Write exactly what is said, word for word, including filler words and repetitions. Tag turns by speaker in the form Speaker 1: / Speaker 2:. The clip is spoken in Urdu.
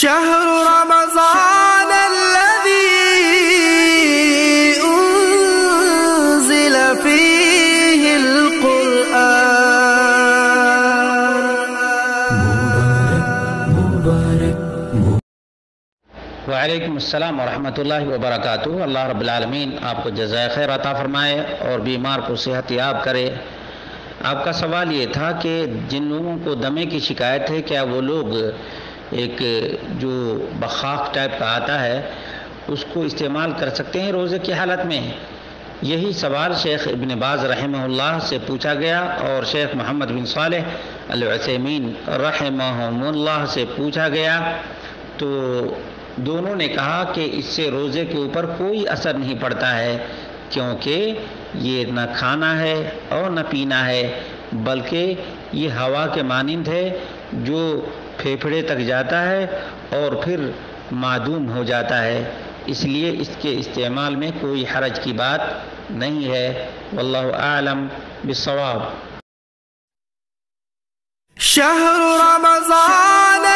Speaker 1: شهر رمضان الذي أنزل فيه القرآن مبارك مبارك.
Speaker 2: وعلیکم السلام ورحمۃ اللہ وبرکاتہ. اللہ رب العالمین آپ کو جزائے خیر عطا فرمائے اور بیمار کو صحت یاب کرے. آپ کا سوال یہ تھا کہ جن لوگوں کو دمے کی شکایت ہے کیا وہ لوگ ایک جو بخاک ٹائپ کا آتا ہے اس کو استعمال کر سکتے ہیں روزے کی حالت میں؟ یہی سوال شیخ ابن باز رحمہ اللہ سے پوچھا گیا اور شیخ محمد بن صالح العثیمین رحمہم اللہ سے پوچھا گیا، تو دونوں نے کہا کہ اس سے روزے کے اوپر کوئی اثر نہیں پڑتا ہے، کیونکہ یہ نہ کھانا ہے اور نہ پینا ہے، بلکہ یہ ہوا کے مانند ہے جو پھیپھڑے تک جاتا ہے اور پھر معدوم ہو جاتا ہے، اس لیے اس کے استعمال میں کوئی حرج کی بات نہیں ہے. واللہ اعلم بالصواب.
Speaker 1: شهر رمضان